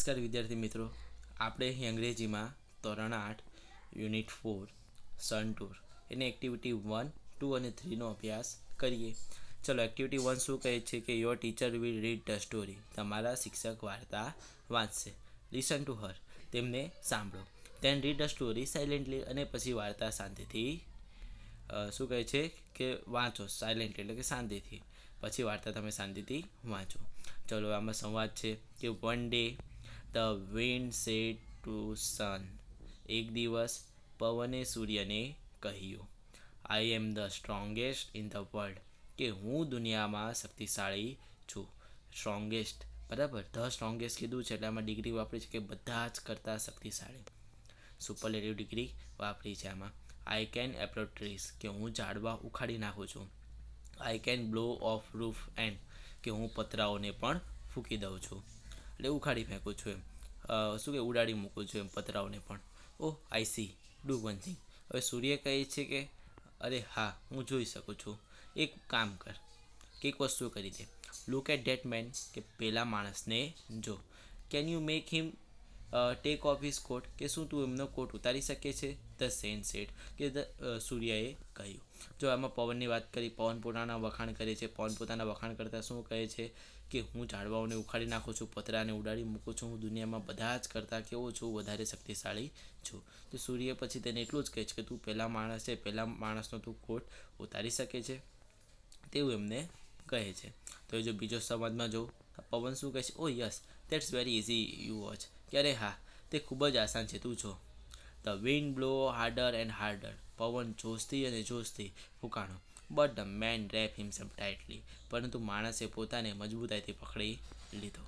નમસ્કાર વિદ્યાર્થી મિત્રો, આપણે અહીં અંગ્રેજીમાં ધોરણ 8 યુનિટ 4 સન ટૂર એની એક્ટિવિટી 1, 2 અને 3નો અભ્યાસ કરીએ. ચલો, એક્ટિવિટી 1 શું કહે છે કે your teacher will read the story. તમારા શિક્ષક વાર્તા વાંચશે. Listen to her. તેમને સાંભળો. Then read the story silently. અને પછી વાર્તા શાંતિથી શું કહે છે કે વાંચો સાયલેન્ટલી, એટલે કે શાંતિથી. પછી વાર્તા તમે શાંતિથી વાંચો. ચલો, આમાં સંવાદ છે કે one day the wind said to sun. એક દિવસ પવને સૂર્યને કહ્યું, I am the strongest in the world. કે હું દુનિયામાં શક્તિશાળી છું. સ્ટ્રોંગેસ્ટ, બરાબર, ધ સ્ટ્રોંગેસ્ટ કીધું છે એટલે આમાં ડિગ્રી વાપરી છે કે બધા જ કરતાં શક્તિશાળી. સુપરલેટિવ ડિગ્રી વાપરી છે આમાં. I can approach trees. કે હું ઝાડવા ઉખાડી નાખું છું. I can blow off roof and. કે હું પતરાઓને પણ ફૂંકી દઉં છું, એટલે ઉખાડી ફેંકું છું એમ. શું કે ઉડાડી મૂકું છું એમ પતરાઓને પણ. Oh, I see, do one thing. હવે સૂર્ય કહે છે કે અરે હા, હું જોઈ શકું છું. એક કામ કર, કે એક વસ્તુ કરી દે. Look at that man. કે પેલા માણસને જો. Can you make him take off his coat. કે શું તું એમનો કોટ ઉતારી શકે છે? The sun said. કે સૂર્યએ કહ્યું. જો આમાં પવનની વાત કરી, પવન પોતાના વખાણ કરે છે. પવન પોતાના વખાણ કરતાં શું કહે છે કે હું ઝાડવાઓને ઉખાડી નાખું છું, પતરાને ઉડાડી મૂકું છું, હું દુનિયામાં બધા જ કરતાં કેવો છું, વધારે શક્તિશાળી છું. તો સૂર્ય પછી તેને એટલું જ કહે છે કે તું પહેલા માણસ છે, પહેલા માણસનો તું કોટ ઉતારી શકે છે, તેવું એમને કહે છે. તો જો બીજો સંવાદમાં જો પવન શું કહે છે, oh yes, that's very easy you watch. કે અરે હા, તે ખૂબ જ આસાન છે, તું જો. The wind blow harder and harder. પવન જોશથી અને જોશથી ફૂંકાણો. But the man wrap himself tightly. પરંતુ માણસે પોતાને મજબૂતાઈથી પકડી લીધો.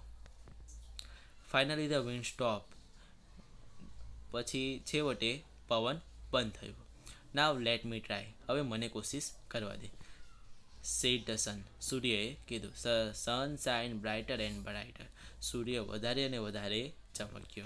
Finally the wind stop. પછી છેવટે પવન બંધ થયો. Now let me try. હવે મને કોશિશ કરવા દે. Sad the sun. સૂર્યએ કીધું. Sun shine brighter and brighter. સૂર્ય વધારે અને વધારે ચમક્યો.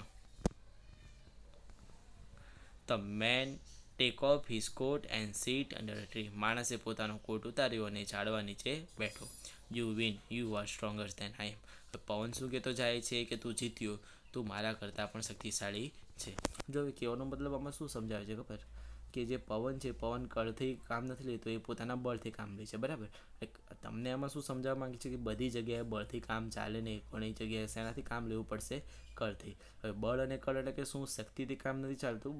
The man take off his coat and sit under a tree. માણસે પોતાનો કોટ ઉતાર્યો અને ઝાડવા નીચે બેઠો. You win, you are stronger than I am. પવન શું કહેતો જાય છે કે તું જીત્યો, તું મારા કરતાં પણ શક્તિશાળી છે. જો કહેવાનો મતલબ આમાં શું સમજાવે છે ખબર? કે જે પવન છે, પવન કળથી કામ નથી લેતો, એ પોતાના બળથી કામ લે છે, બરાબર. તમને આમાં શું સમજાવવા માંગે છે કે બધી જગ્યાએ બળથી કામ ચાલે નહીં, ઘણી જગ્યાએ શેનાથી કામ લેવું પડશે? કળથી. હવે બળ અને કળ એટલે કે શું? શક્તિથી કામ નથી ચાલતું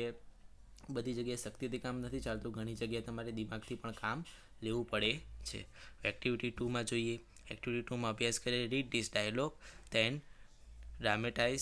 બધી જગ્યાએ શક્તિથી કામ નથી ચાલતું, ઘણી જગ્યાએ તમારે દિમાગથી પણ કામ લેવું પડે છે. એક્ટિવિટી 2માં જોઈએ. એક્ટિવિટી 2માં અભ્યાસ કરીએ. Read this dialogue then dramatise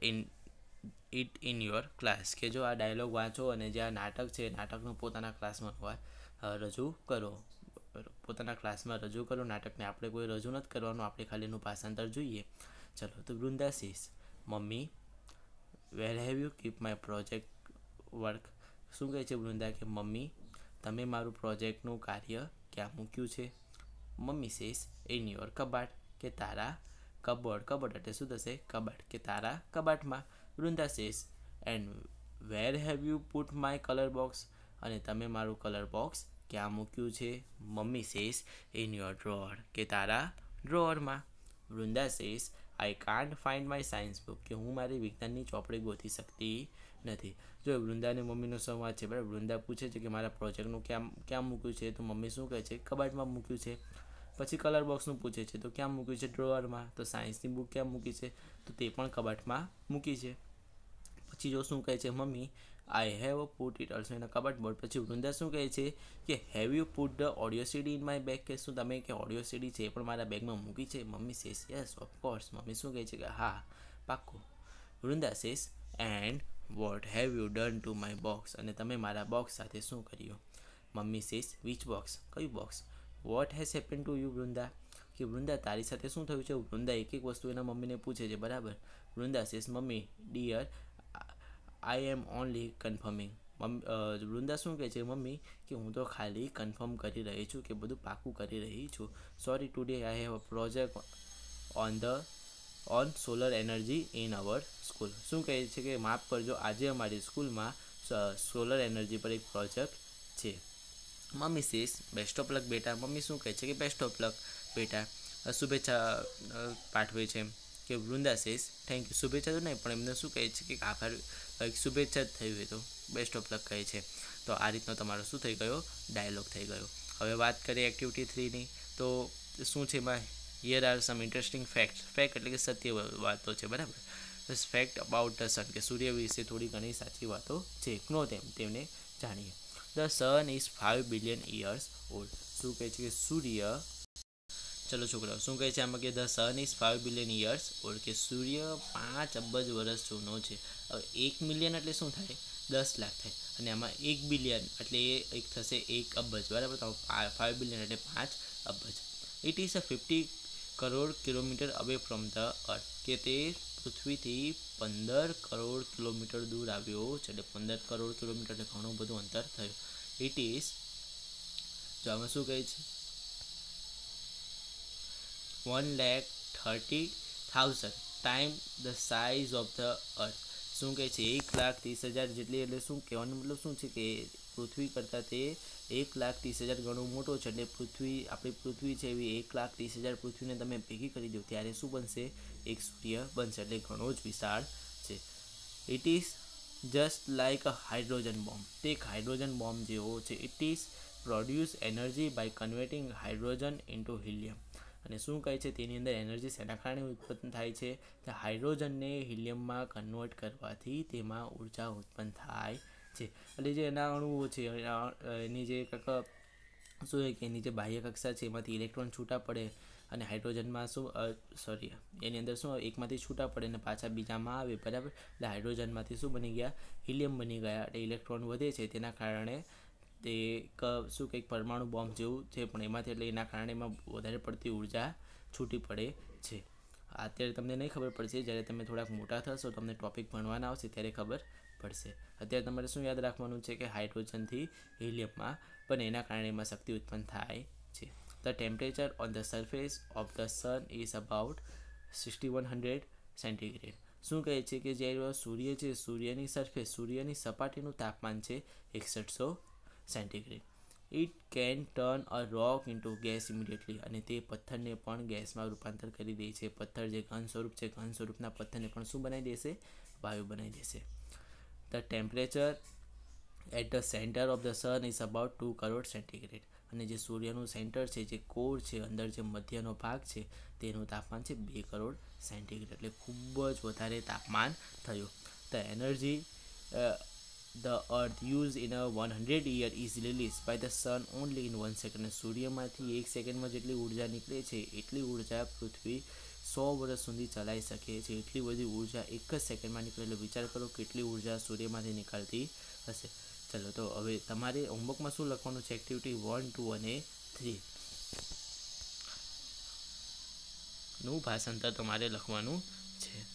it in your class. કે જો આ ડાયલોગ વાંચો અને જે આ નાટક છે, નાટકનું પોતાના ક્લાસમાં રજૂ કરો. પોતાના ક્લાસમાં રજૂ કરો. નાટકને આપણે કોઈ રજૂ નથી કરવાનું, આપણે ખાલી એનું ભાષાંતર જોઈએ. ચલો, તો Vrunda says, mummy where have you keep my project work. શું કહે છે વૃંદા કે મમ્મી, તમે મારું પ્રોજેક્ટનું કાર્ય ક્યાં મૂક્યું છે? મમ્મી સેસ ઇન યોર કબાટ. કે તારા કબોર્ડ. કબોર્ડ એટલે શું થશે? કબાટ. કે તારા કબાટમાં. Vrunda says and where have you put my colour box. અને તમે મારું કલર બોક્સ ક્યાં મૂક્યું છે? Mummy says in your drawer. કે તારા ડ્રોઅરમાં. Vrunda says I can't find my science book. કે હું મારી વિજ્ઞાનની ચોપડી ગોતી શકતી નથી. જો વૃંદા અને મમ્મીનો સંવાદ છે, બરાબર. વૃંદા પૂછે છે કે મારા પ્રોજેક્ટનું ક્યાં મૂક્યું છે? તો મમ્મી શું કહે છે? કબાટમાં મૂક્યું છે. પછી કલર બોક્સનું પૂછે છે તો ક્યાં મૂક્યું છે? ડ્રોઅરમાં. તો સાયન્સની બુક ક્યાં મૂકી છે? તો તે પણ કબાટમાં મૂકી છે. પછી જો શું કહે છે mummy, I have put it also in a cupboard. પછી વૃંદા શું કહે છે કે have you put the audio CD in my bag. કે શું તમે કે ઓડિયો સીડી છે એ પણ મારા બેગમાં મૂકી છે? Mummy says yes of course. Mummy શું કહે છે કે હા, પાક્કું. Vrunda says and what have you done to my box. અને તમે મારા બોક્સ સાથે શું કર્યું? Mummy says which box? કયું box? What has happen to you Vrunda. કે વૃંદા તારી સાથે શું થયું છે? વૃંદા એક એક વસ્તુ એના મમ્મીને પૂછે છે, બરાબર. Vrunda says mummy dear I am only confirming. Vrunda શું કહે છે મમ્મી કે હું તો ખાલી કન્ફર્મ કરી રહી છું, કે બધું પાકું કરી રહી છું. Sorry, today I have a project on solar energy in our school. શું કહે છે કે માફ કરજો, આજે અમારી સ્કૂલમાં સોલર એનર્જી પર એક પ્રોજેક્ટ છે. Mummy says best of luck બેટા. મમ્મી શું કહે છે કે બેસ્ટ ઓફ લક બેટા. શુભેચ્છા પાઠવે છે. કે વૃંદા સેઝ થેન્ક યુ. શુભેચ્છા તો નહીં, પણ એમને શું કહે છે કે આભાર, શુભેચ્છા જ થઈ હોય તો બેસ્ટ ઓફ લક કહે છે. તો આ રીતનો તમારો શું થઈ ગયો, ડાયલોગ થઈ ગયો. હવે વાત કરીએ એક્ટિવિટી 3ની. તો શું છે એમાં, here are some interesting facts. Fact એટલે કે સત્ય વાતો છે, બરાબર. ફેક્ટ અબાઉટ ધ સન, કે સૂર્ય વિશે થોડી ઘણી સાચી વાતો છે. નો તેમને જાણીએ. The sun is 5 billion years old. શું કહે છે કે સૂર્ય, ચલો છોકરાઓ શું કહે છે આમાં, કે the sun is 5 billion years old, કે સૂર્ય 5 અબજ વર્ષ જૂનો છે. હવે 1 મિલિયન એટલે શું થાય, 10 લાખ થાય, અને આમાં 1 બિલિયન એટલે એક થશે 1 અબજ, બરાબર. તો 5 બિલિયન એટલે 5 અબજ. It is a 50 crore kilometre away from the earth, કે તે પૃથ્વીથી 15 કરોડ કિલોમીટર દૂર આવ્યો છે. એટલે 15 કરોડ કિલોમીટર એટલે ઘણું બધું અંતર થયું. ઇટ ઇઝ, જો આમાં શું કહે છે, 1,30,000 time the size of the earth. શું કહે છે, 1,30,000 જેટલી, એટલે શું કહેવાનો મતલબ શું છે કે પૃથ્વી કરતાં તે 1,30,000 ગણું મોટો છે. એટલે પૃથ્વી, આપણી પૃથ્વી છે એવી 1,30,000 પૃથ્વીને તમે ભેગી કરી દો ત્યારે શું બનશે, એક સૂર્ય બનશે. એટલે ઘણો જ વિશાળ છે. It is just like a hydrogen bomb. તે એક હાઇડ્રોજન બોમ્બ જેવો છે. It is produce energy by converting hydrogen into helium. અને શું કહે છે, તેની અંદર એનર્જી શેના કારણે ઉત્પન્ન થાય છે, તો હાઇડ્રોજનને હિલિયમમાં કન્વર્ટ કરવાથી તેમાં ઉર્જા ઉત્પન્ન થાય છે. એટલે જે એના અણુઓ છે, એની જે શું છે કે એની જે બાહ્ય કક્ષા છે એમાંથી ઇલેક્ટ્રોન છૂટા પડે, અને હાઇડ્રોજનમાં શું, એની અંદર શું, એકમાંથી છૂટા પડે અને પાછા બીજામાં આવે, બરાબર. એટલે હાઇડ્રોજનમાંથી શું બની ગયા, હિલિયમ બની ગયા. એટલે ઇલેક્ટ્રોન વધે છે, તેના કારણે તે શું કંઈક પરમાણુ બોમ્બ જેવું છે, પણ એમાંથી, એટલે એના કારણે એમાં વધારે પડતી ઉર્જા છૂટી પડે છે. અત્યારે તમને નહીં ખબર પડશે, જ્યારે તમે થોડાક મોટા થશો, તમને ટોપિક ભણવાના આવશે ત્યારે ખબર પડશે. અત્યારે તમારે શું યાદ રાખવાનું છે કે હાઇડ્રોજનથી હિલિયમમાં પણ એના કારણે એમાં શક્તિ ઉત્પન્ન થાય છે. The temperature on the surface of the sun is about 6100 centigrade. શું કહે છે કે જ્યારે સૂર્ય છે, સૂર્યની સરફેસ, સૂર્યની સપાટીનું તાપમાન છે 6100 centigrade. It can turn a rock into gas immediately. અને તે પથ્થરને પણ ગેસમાં રૂપાંતર કરી દે છે. પથ્થર જે ઘન સ્વરૂપ છે, ઘન સ્વરૂપના પથ્થરને પણ શું બનાવી દેશે, વાયુ બનાવી દેશે. The temperature at the centre of the sun is about 2 crore centigrade. અને જે સૂર્યનું સેન્ટર છે, જે કોર છે, અંદર જે મધ્યનો ભાગ છે, તેનું તાપમાન છે 2 કરોડ સેન્ટીગ્રેડ. એટલે ખૂબ જ વધારે તાપમાન થયું. The energy the earth used in a 100 year is released by the sun only in 1 second. સૂર્યમાંથી 1 સેકન્ડમાં જેટલી ઉર્જા નીકળે છે, એટલી ઉર્જા પૃથ્વી 100 વર્ષ સુધી ચલાવી શકે છે. એટલી બધી ઉર્જા એક જ સેકન્ડમાં નીકળે. એટલે વિચાર કરો કેટલી ઉર્જા સૂર્યમાંથી નીકળતી હશે. ચલો, તો હવે તમારે હોમવર્કમાં શું લખવાનું છે, એક્ટિવિટી 1, 2 અને 3 નું ભાષાંતર તમારે લખવાનું છે.